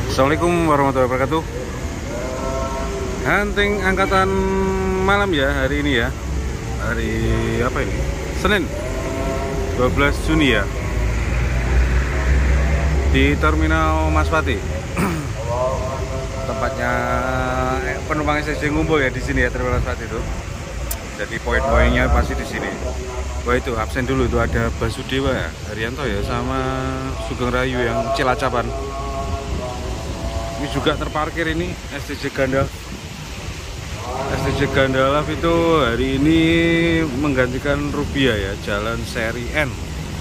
Assalamualaikum warahmatullahi wabarakatuh. Hunting angkatan malam ya hari ini ya. Hari apa ini? Senin 12 Juni ya. Di Terminal Maspati. Tempatnya penumpang SSC ngumpul ya di sini ya, Terminal Maspati itu. Jadi poin-poinnya pasti di sini. Wah itu absen dulu, itu ada Basudewa ya, Haryanto ya, sama Sugeng Rayu yang Cilacapan. Ini juga terparkir ini STJ Gandalf. STJ Gandalf itu hari ini menggantikan Rubiah ya, jalan seri N.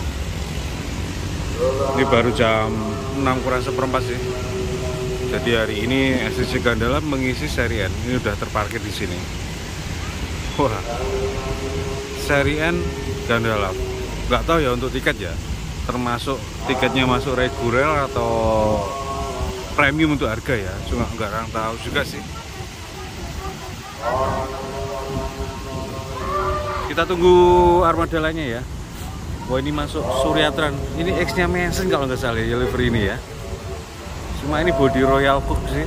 Ini baru jam 6 kurang seperempat sih. Jadi hari ini STJ Gandalf mengisi seri N. Ini udah terparkir di sini. Wah, seri N Gandalf. Nggak tahu ya untuk tiket ya. Termasuk tiketnya masuk reguler atau premium untuk harga ya, cuma nggak tahu juga sih. Kita tunggu armada lainnya ya. Wah ini masuk Suryatran, ini X-nya Mason kalau nggak salah ya, livery ini ya. Cuma ini body Royal Cook sih,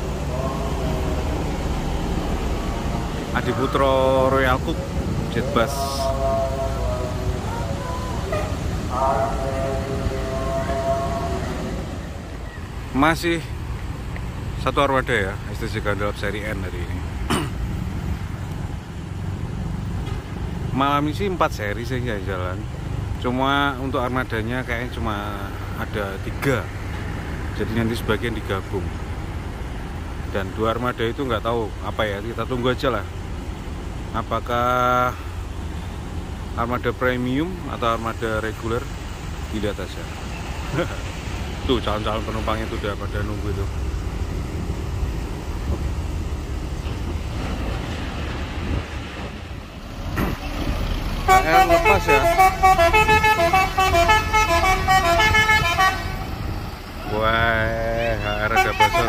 Adiputro Royal Cook Jet Bus. Masih satu armada ya, STJ Gandalf seri N hari ini. Malam ini sih 4 seri sih yang jalan. Cuma untuk armadanya kayaknya cuma ada 3. Jadi nanti sebagian digabung. Dan 2 armada itu nggak tahu apa ya, kita tunggu aja lah. Apakah armada premium atau armada reguler, dilihat aja. Tuh calon-calon penumpangnya tuh udah pada nunggu itu. Lepas ya. Wah, HR ada bocor.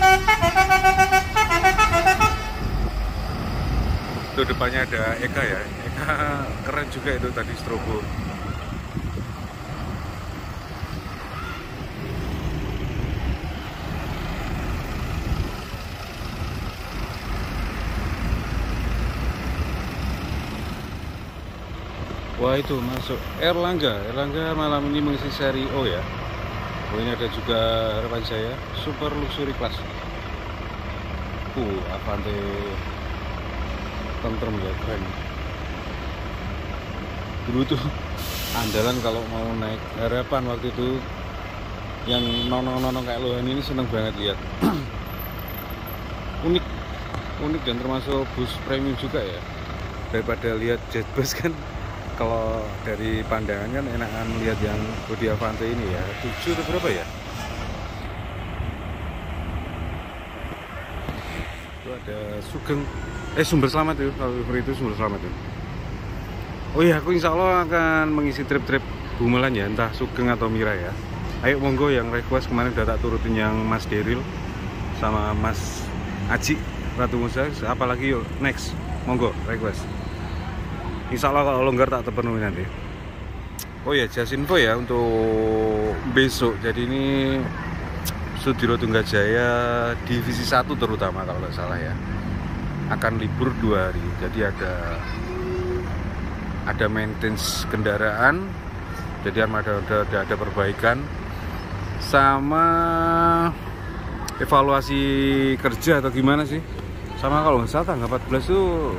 Itu depannya ada Eka ya. Eka keren juga itu tadi strobo. Wah itu masuk Erlangga malam ini mengisi seri O ya. Oh ini ada juga harapan saya super luxury class. Avante tentrem ya, keren. Dulu tuh andalan kalau mau naik harapan waktu itu, yang nonong kayak Lohan ini seneng banget lihat. unik dan termasuk bus premium juga ya, daripada lihat jet bus kan. Kalau dari pandangan kan enakan lihat yang bodi Avante ini ya. 7 atau berapa ya? Itu ada Sugeng Sumber Selamat itu, kalau itu Sumber Selamat itu. Oh iya, aku insya Allah akan mengisi trip-trip Gumelan ya, entah Sugeng atau Mira ya. Ayo monggo yang request kemarin udah tak turutin, yang Mas Deril sama Mas Aji Ratu Musa, apalagi yuk next, monggo request. Insya Allah kalau longgar tak terpenuhi nanti. Oh ya, just info ya untuk besok. Jadi ini Sudiro Tunggajaya divisi 1 terutama kalau nggak salah ya, akan libur 2 hari. Jadi ada maintenance kendaraan. Jadi armada udah ada perbaikan, sama evaluasi kerja atau gimana sih. Sama kalau nggak salah tanggal 14 tuh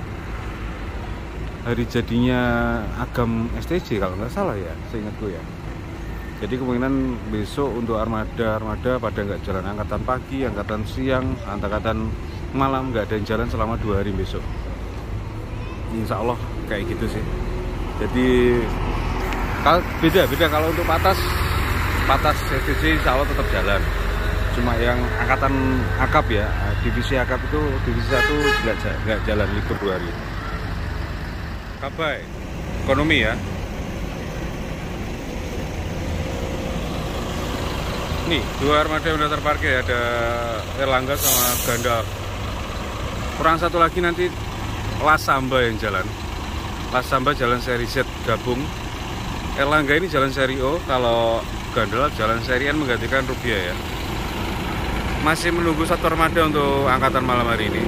hari jadinya Agam STJ kalau nggak salah ya, seingatku ya. Jadi kemungkinan besok untuk armada pada nggak jalan, angkatan pagi, angkatan siang, angkatan malam nggak ada yang jalan selama 2 hari besok. Insya Allah kayak gitu sih. Jadi beda kalau untuk patas STJ insya Allah tetap jalan. Cuma yang angkatan akap ya, divisi akap itu divisi 1 nggak jalan, libur 2 hari. Kabai ekonomi ya. Nih 2 armada yang udah terparkir ya, ada Erlangga sama Gandalf. Kurang 1 lagi nanti Lasamba yang jalan. Lasamba jalan seri Z gabung. Erlangga ini jalan seri O, kalau Gandalf jalan seri N menggantikan Rubiah ya. Masih menunggu satu armada untuk angkatan malam hari ini.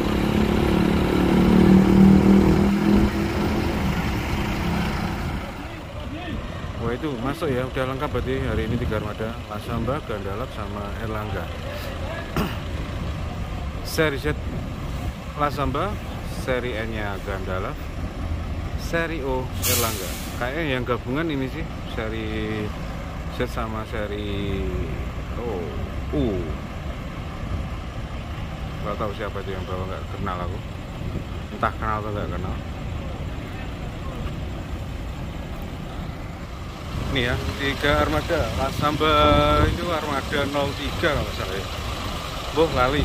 Wah itu masuk ya, udah lengkap berarti hari ini 3 armada, Lasamba, Gandalap, sama Erlangga. Seri Z Lasamba, seri N nya Gandalap, seri O Erlangga. Kayaknya yang gabungan ini sih, seri Z sama seri U. Gak tahu siapa itu yang bawa, nggak kenal aku. Entah kenal atau nggak kenal. Ini ya, 3 armada. Lasamba itu armada 03 kalau nggak salah ya. Boh lali.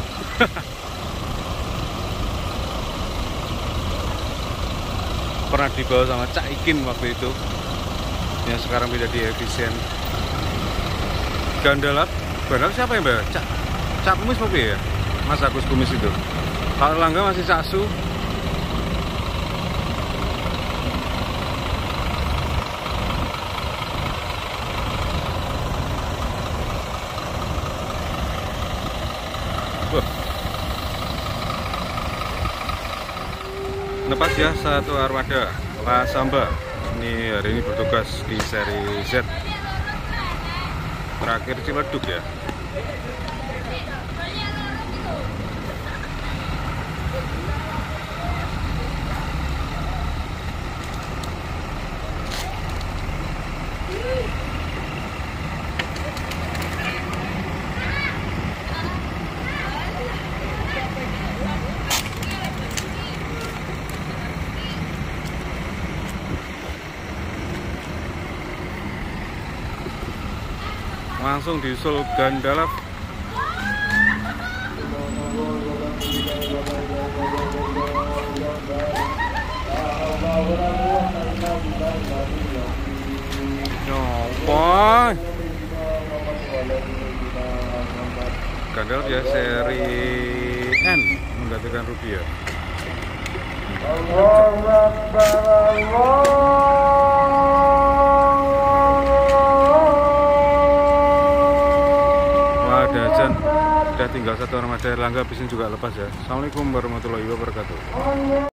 Pernah dibawa sama Cak Ikin waktu itu, yang sekarang tidak di Efisien. Gandalap siapa yang bawa? Cak Kumis apa ya? Mas Agus Kumis itu. Kalau Erlangga masih Cak Su. Lepas ya satu armada Lasamba. Ini hari ini bertugas di seri Z. Terakhir Ciledug ya. Langsung diusul Gandalap. Nyoba Gandalap ya, seri N menggantikan Rupiah. Udah tinggal satu armada Erlangga, habis ini juga lepas ya. Assalamualaikum warahmatullahi wabarakatuh.